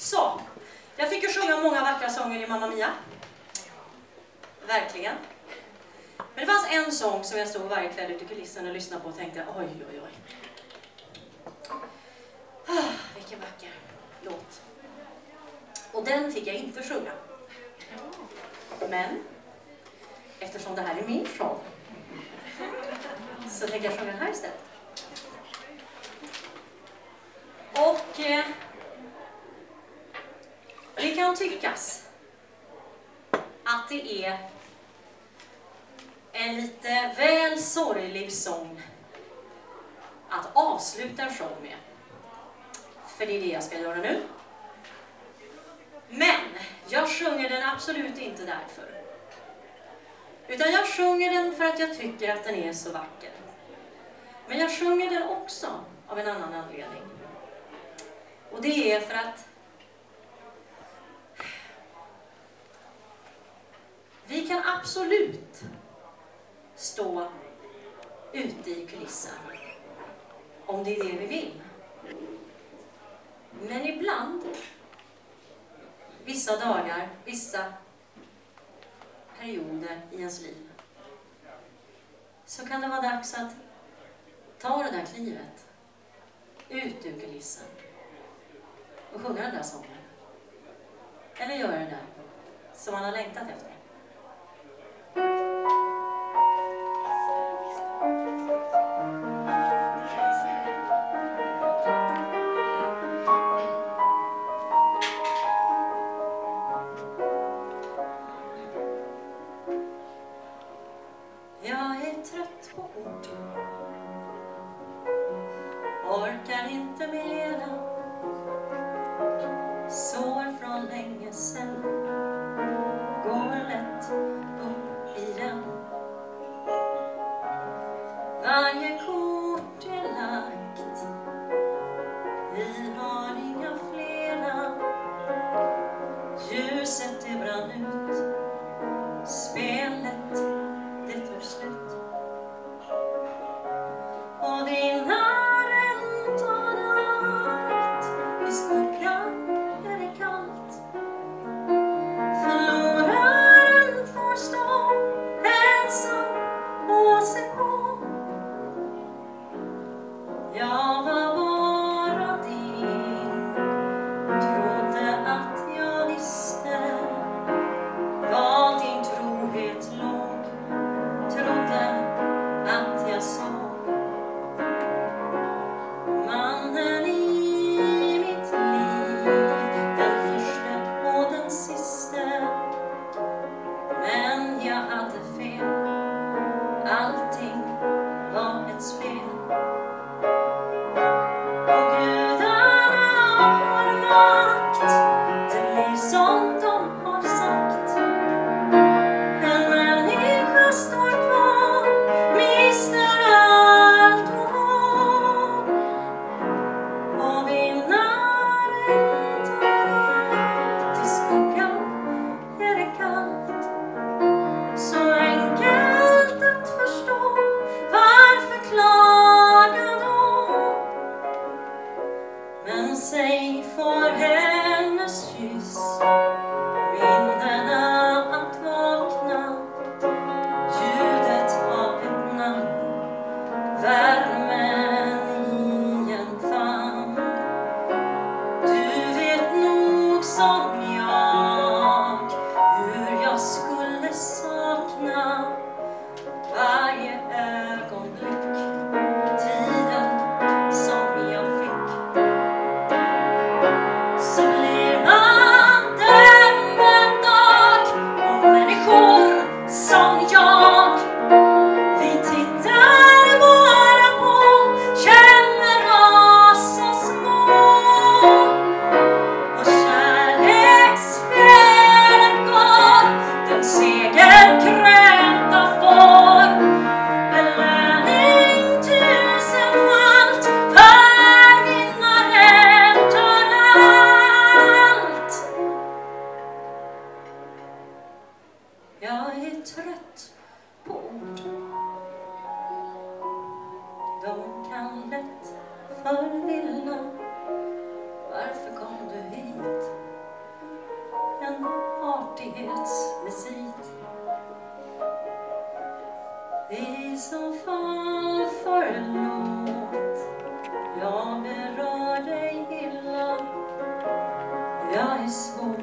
Så, jag fick ju sjunga många vackra sånger i Mamma Mia. Verkligen. Men det fanns en sång som jag stod varje kväll ute i kulissen och lyssnade på och tänkte, oj, oj, oj. Vilken vacker låt. Och den fick jag inte sjunga. Men, eftersom det här är min show, så tänker jag sjunga den här istället. Och det kan tyckas att det är en lite väl sorglig sång att avsluta en show med. För det är det jag ska göra nu. Men jag sjunger den absolut inte därför. Utan jag sjunger den för att jag tycker att den är så vacker. Men jag sjunger den också av en annan anledning. Och det är för att vi kan absolut stå ute i kulissen om det är det vi vill. Men ibland, vissa dagar, vissa perioder i ens liv, så kan det vara dags att ta det där klivet ut ur kulissen och sjunga den där sången. Eller göra det där som man har längtat efter. Jag är trött på ord, orkar inte mera, sår från länge sedan går lätt upp igen. Varje kort är lagt, vi har inga flera, ljuset det brann ut, spelet det tog slut. Och vinnaren tar allt, i skuggan är det kallt. Förloraren får stå ensam och se på. Jag var bara din, trodde att jag visste var din trohet låg, trodde att jag såg mannen i mitt liv, den första och den siste. Men jag hade fel, allting var ett spel. Och gudarna har makt, det blir som de har sagt. En människa står kvar, mister allt och har. Och vinnaren tar allt, i skuggan är det kallt. Så enkelt att förstå, varför klaga då? Men säg får hennes kyss minnena att vakna, ljudet av ett namn, värmen i en famn. Du vet nog som jag hur jag skulle sakna varje ögonblick, tiden som jag fick. Så blir man dömd en dag, och människor som jag, vi tittar bara på, känner oss så små. Och kärlek evighetsmusik. I så fall förlåt, jag berör dig illa. Jag är svår